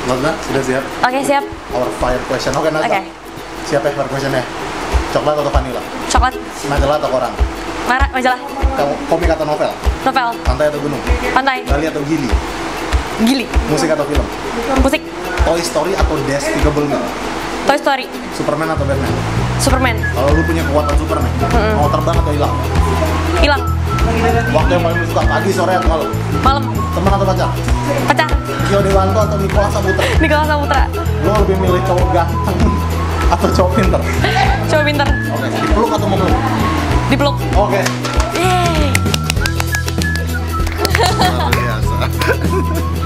Lotna, sudah siap? Oke, siap. Our fire question. Oke, Nata. Oke. Siap ya fire questionnya? Coklat atau vanilla? Coklat. Majalah atau koran? Majalah. Komik atau novel? Novel. Pantai atau gunung? Pantai. Bali atau Gili? Gili. Musik atau film? Musik. Toy Story atau Despicable Me? Toy Story. Superman atau Batman? Superman. Kalau lu punya kekuatan super nih, mau terbang atau hilang? Hilang. Waktu yang paling lu suka, pagi, sore, atau malam? Malam. Teman atau pacar? Pacar. Rio Dewanto atau Nicholas Saputra? Nicholas Saputra. Lu lebih milih cowok ganteng atau cowok pinter? Cowok pinter. Oke, dipeluk atau mau peluk? Dipeluk. Oke. Yeay. Luar biasa.